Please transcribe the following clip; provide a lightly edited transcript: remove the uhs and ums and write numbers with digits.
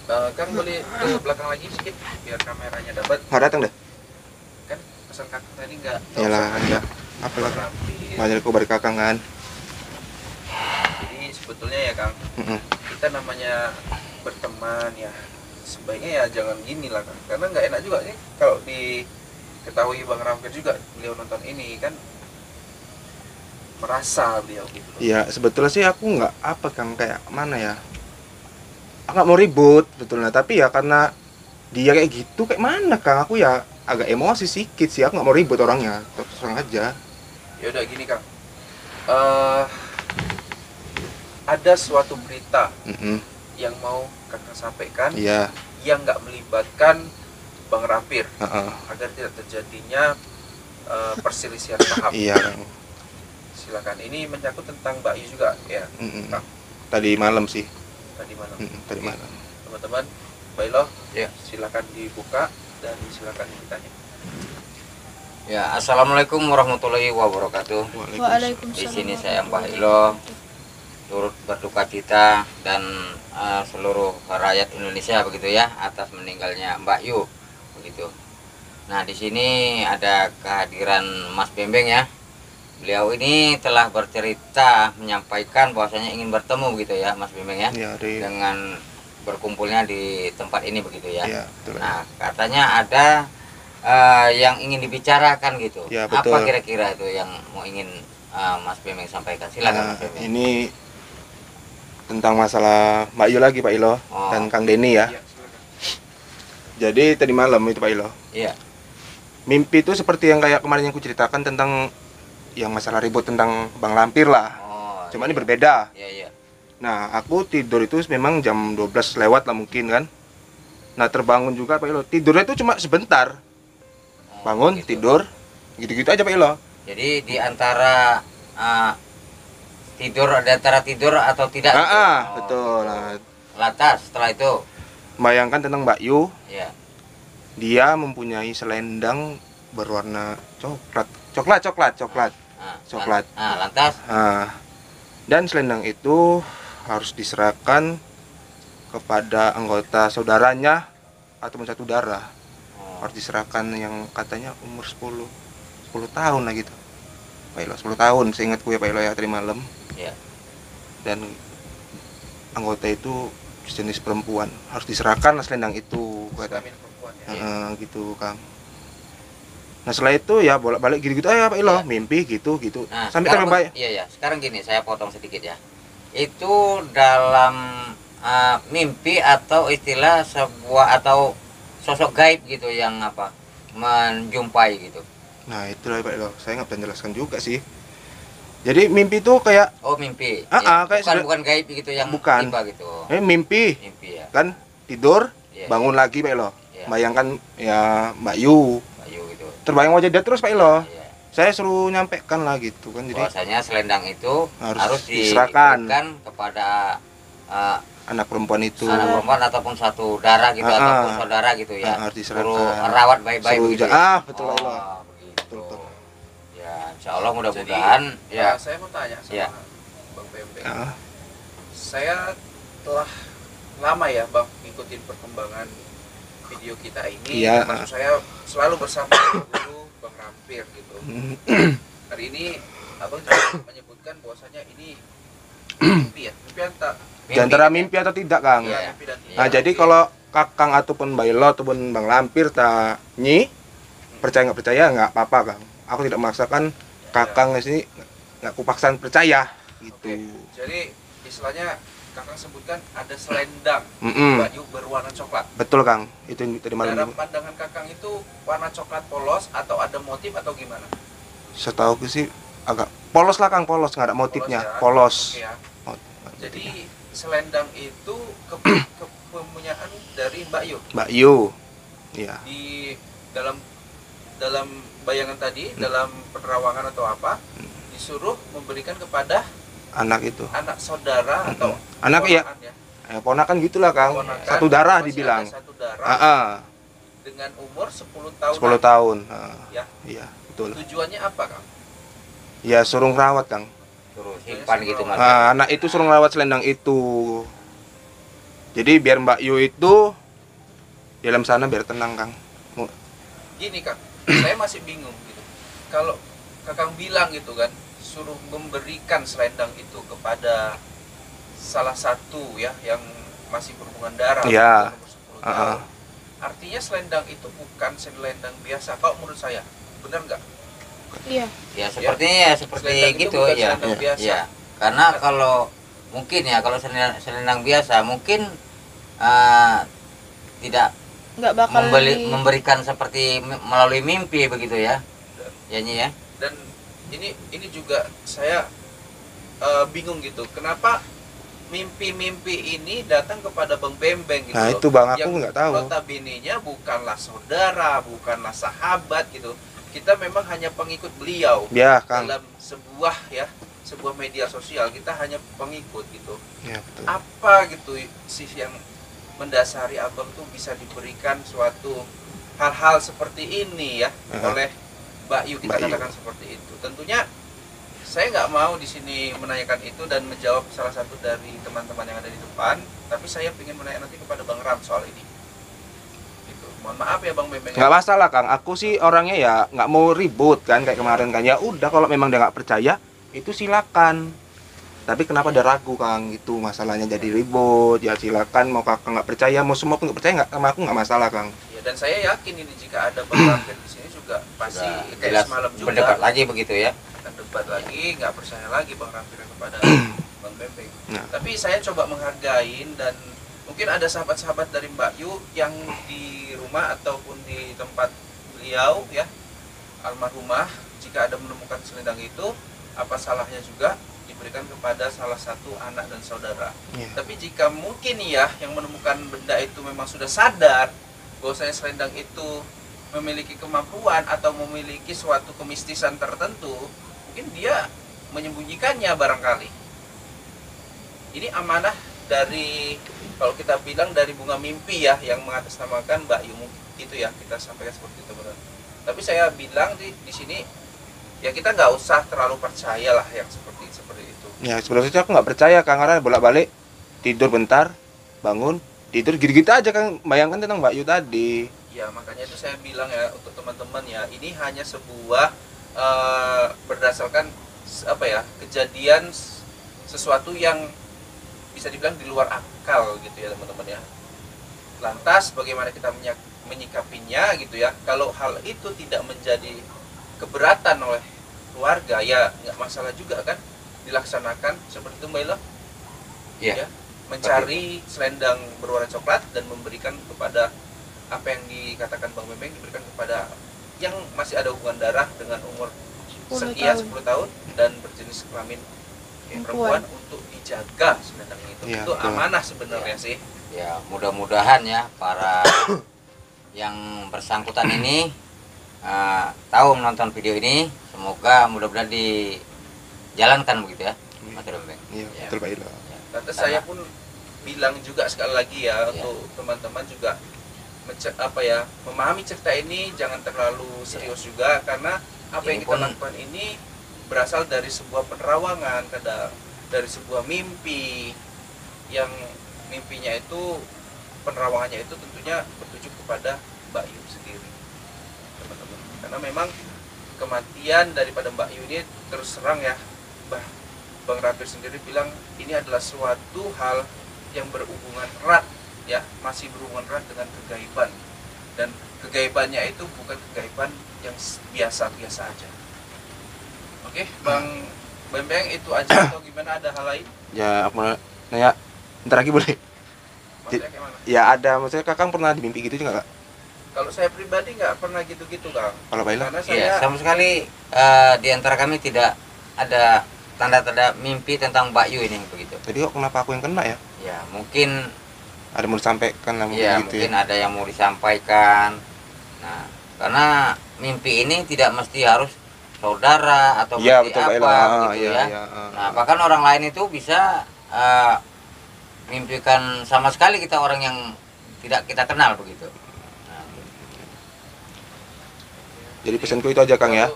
Kang boleh ke belakang lagi sedikit biar kameranya dapat. Datang deh. Kan pesan kakak tadi nggak Yalah, usah ada apa lagi? rapi. Banyak kabar kakak kan. Jadi sebetulnya ya Kang, Mm-mm. kita namanya berteman ya sebaiknya ya jangan gini lah Kang, karena nggak enak juga nih kalau diketahui Bang Rampir juga beliau nonton ini kan merasa beliau gitu loh. Iya, sebetulnya sih aku nggak apa Kang, kayak mana ya? Aku nggak mau ribut betulnya, tapi ya karena dia kayak gitu kayak mana Kang, aku ya agak emosi sedikit sih. Aku nggak mau ribut orangnya, terus terang aja. Ya udah gini Kang, eh ada suatu berita Mm-mm. yang mau kakak sampaikan Iya. yang nggak melibatkan Bang Rampir Heeh. agar tidak terjadinya perselisihan paham. Iya Kang. Silakan, ini menyangkut tentang Mbak Yu juga ya Mm-mm. Kang, Tadi malam sih. tadi malam. Tadi malam. Teman-teman, Bailo, Ya. silakan dibuka dan silakan ditanya. Ya, assalamualaikum warahmatullahi wabarakatuh. Waalaikumsalam. Di sini saya Mbah Ilo, turut berduka cita dan seluruh rakyat Indonesia begitu ya atas meninggalnya Mbak Yu begitu. Nah, di sini ada kehadiran Mas Bembeng ya. Beliau ini telah bercerita menyampaikan bahwasanya ingin bertemu begitu ya Mas Bembeng ya, Iya, dengan berkumpulnya di tempat ini begitu ya. Iya, betul. Nah, katanya ada yang ingin dibicarakan gitu. Ya, betul. Apa kira-kira itu yang mau ingin Mas Bembeng sampaikan? Silakan Mas Bembeng. Ini tentang masalah Mbak Yu lagi Pak Ilo Oh. dan Kang Denny ya. Iya, silakan. Jadi tadi malam itu Pak Ilo, Iya. mimpi itu seperti yang kayak kemarin yang ku ceritakan tentang yang masalah ribut tentang Bang Lampir lah. Oh. Cuma iya. ini berbeda. Iya, iya. Nah, aku tidur itu memang jam 12 lewat lah mungkin kan. Nah, terbangun juga Pak Ilo. Tidurnya itu cuma sebentar. Oh, Bangun, gitu. tidur, gitu-gitu aja Pak Ilo. Jadi di antara tidur atau tidak gitu? Oh, Betul. gitu. Nah, Lantas setelah itu, bayangkan tentang Mbak Yu, ya. dia mempunyai selendang berwarna coklat. Coklat. Lantas, Dan selendang itu harus diserahkan kepada anggota saudaranya ataupun satu darah. Harus diserahkan yang katanya umur 10 tahun lah gitu. Pak Ilo, 10 tahun seingatku ya Pak Ilo ya, tadi malam. ya. Dan anggota itu jenis perempuan, harus diserahkan selendang itu kata. Kelamin perempuan ya. Gitu Kang. Nah setelah itu ya bolak-balik gitu-gitu aja Pak Ilo, Ya. mimpi gitu. Nah, Sampai sekarang, terbaik. iya ya. Sekarang gini, saya potong sedikit ya. Itu dalam mimpi atau istilah sebuah atau sosok gaib gitu yang apa menjumpai gitu. Nah itulah Pak Ilo, saya nggak bisa jelaskan juga sih. Jadi mimpi itu kayak Oh, mimpi. kayak Bukan gaib gitu yang Bukan. tiba gitu. Mimpi Mimpi ya. kan, tidur, Iya, bangun lagi Pak Ilo. iya. Bayangkan ya Mbak Yu, Bayu gitu. terbayang wajah dia terus Pak Ilo. Iya. Saya suruh nyampaikan lah gitu kan, jadi Bahwasanya selendang itu Harus harus diserahkan. diberikan kepada anak perempuan itu anak perempuan ataupun satu darah gitu ataupun saudara gitu ya. harus diserahkan. Suruh rawat baik-baik Suruh begitu. betul Pak Ilo. Begitu. Betul. Ya, insya Allah mudah-mudahan ya. Saya mau tanya sama Ya. Bang Bembeng. Ah, Saya telah lama ya Bang ngikutin perkembangan video kita ini. Iya. Maksud saya selalu bersama guru Bang Rampir gitu. Hari ini Abang juga menyebutkan bahwasanya ini mimpi ya, mimpi atau di antara mimpi atau tidak Kang. Iya. mimpi dan tidak. Nah jadi kalau Kakang ataupun Mbak Ilo ataupun Bang Lampir tanyi, percaya nggak percaya nggak apa-apa Kang. Aku tidak memaksakan Kakang di sini, nggak kupaksakan percaya gitu. Oke, jadi istilahnya Kakang sebutkan ada selendang Mm-mm. baju berwarna coklat. Betul Kang, itu yang tadi malam. Dalam pandangan Kakang itu warna coklat polos atau ada motif atau gimana? Setahu aku sih agak polos lah Kang, polos nggak ada motifnya, ya? polos. Oke ya. Mot- Jadi selendang itu kepunyaan dari Mbak Yu. Mbak Yu, iya. Di dalam bayangan tadi, dalam penerawangan atau apa, disuruh memberikan kepada Anak itu, anak saudara atau anak iya, ponakan ya. ponakan gitulah Kang, Ponakan, satu darah masih dibilang. ada satu darah Ah, dengan umur 10 tahun. 10 tahun. Ya. Iya, betul. Tujuannya apa, Kang? Ya suruh ngerawat Kang. Suruh simpan gitu Mas. Anak itu suruh ngerawat selendang itu. Jadi biar Mbak Yu itu di dalam sana biar tenang, Kang. Gini Kang, saya masih bingung gitu. Kalau Kakang bilang gitu kan, suruh memberikan selendang itu kepada salah satu ya yang masih berhubungan darah, Iya. umur 10 tahun. Artinya selendang itu bukan selendang biasa. Kalau menurut saya, benar nggak? Iya. Ya sepertinya ya seperti Selendang itu gitu bukan ya. selendang biasa. Ya. Karena kalau mungkin ya kalau selendang biasa mungkin tidak Nggak bakal memberikan seperti melalui mimpi begitu ya. Ya Nyi ya. Dan ini juga saya bingung gitu. Kenapa mimpi-mimpi ini datang kepada Bang Bembeng gitu Nah, loh. itu Bang, aku Yang nggak tahu. notabene-nya bukanlah saudara, bukanlah sahabat gitu. Kita memang hanya pengikut beliau Ya, Kang. dalam sebuah media sosial. Kita hanya pengikut gitu. Ya, betul. Apa gitu sih yang mendasari Abang tuh bisa diberikan suatu hal-hal seperti ini ya oleh Mbak Yu, kita Mbak Yu. katakan seperti itu. Tentunya saya nggak mau di sini menanyakan itu dan menjawab salah satu dari teman-teman yang ada di depan, tapi saya ingin menanya nanti kepada Bang Ram soal ini. Gitu. Mohon maaf ya Bang Bembeng. Nggak masalah, Kang. Aku sih orangnya ya nggak mau ribut kan kayak kemarin kan. Ya udah, kalau memang dia nggak percaya itu silakan. Tapi kenapa ada ragu, Kang? Itu masalahnya jadi ribut. Ya silakan, mau Kakak nggak percaya, mau semua pun nggak percaya, nggak sama aku nggak masalah, Kang. Ya, dan saya yakin ini jika ada Bang Ram di sini juga pasti Sudah kayak jelas semalam juga berdebat lagi begitu ya. akan debat lagi, nggak percaya lagi Bang Rampir kepada Bang Bembeng. Nah. Tapi saya coba menghargain dan mungkin ada sahabat-sahabat dari Mbak Yu yang di rumah ataupun di tempat beliau ya almarhumah, jika ada menemukan selendang itu, apa salahnya juga diberikan kepada salah satu anak dan saudara. Iya. Tapi jika mungkin ya yang menemukan benda itu memang sudah sadar bahwasanya selendang itu memiliki kemampuan atau memiliki suatu kemistisan tertentu, mungkin dia menyembunyikannya barangkali. Ini amanah dari, kalau kita bilang dari bunga mimpi ya, yang mengatasnamakan Mbak Yu, itu ya kita sampaikan seperti itu benar. Tapi saya bilang di sini ya kita nggak usah terlalu percaya lah yang seperti itu. Ya sebenarnya aku nggak percaya, Kang, karena bolak-balik tidur bentar, bangun, tidur gitu-gitu aja, Kang. Bayangkan tentang Mbak Yu tadi. Ya makanya itu saya bilang ya untuk teman-teman ya, ini hanya sebuah berdasarkan apa ya, kejadian sesuatu yang bisa dibilang di luar akal gitu ya teman-teman ya. Lantas bagaimana kita menyikapinya gitu ya. Kalau hal itu tidak menjadi keberatan oleh keluarga ya nggak masalah juga kan, dilaksanakan seperti itu Mbak Ila. Iya. Ya, mencari selendang berwarna coklat dan memberikan kepada apa yang dikatakan Bang Bembeng, diberikan kepada yang masih ada hubungan darah dengan umur 10 sekian tahun. 10 tahun dan berjenis kelamin perempuan untuk dijaga selendang itu. Iya, Itu betul. amanah sebenarnya sih. Ya mudah-mudahan ya para yang bersangkutan ini tahu menonton video ini, semoga mudah-mudahan dijalankan begitu ya Mas Bembeng. Iya, Ya. betul Pak Ilo. Ya. Lantas saya pun bilang juga sekali lagi ya Iya. untuk teman-teman juga memahami cerita ini jangan terlalu serius juga, karena apa yang Ini kita pun- lakukan ini berasal dari sebuah penerawangan, dari sebuah mimpi yang mimpinya itu, penerawangannya itu tentunya bertuju kepada Mbak Yu sendiri teman-teman, karena memang kematian daripada Mbak Yu ini terus terang ya, Bang Rapir sendiri bilang ini adalah suatu hal yang berhubungan erat ya, masih berhubungan erat dengan kegaiban, dan kegaibannya itu bukan kegaiban yang biasa-biasa aja. Oke, Bang Bembeng, itu aja atau gimana, ada hal lain? Ya, aku mau nanya, ntar lagi boleh? Maksudnya kayak mana? Ya ada, maksudnya Kakang pernah di mimpi gitu juga nggak? Kalau saya pribadi nggak pernah gitu-gitu Kang, Kalau Pak Ilo? karena Iya, saya sama sekali di antara kami tidak ada tanda-tanda mimpi tentang Mbak Yu ini begitu. Jadi kok kenapa aku yang kena ya? Ya mungkin Ada mau disampaikan lah ya gitu mungkin ya? ada yang mau disampaikan. Nah, karena mimpi ini tidak mesti harus saudara atau Iya, mesti betul Pak Ilo. apa Ah, gitu iya, ya. iya, Nah, bahkan orang lain itu bisa mimpikan sama sekali kita orang yang tidak kita kenal begitu. Nah, Jadi pesanku itu aja, Kang ya.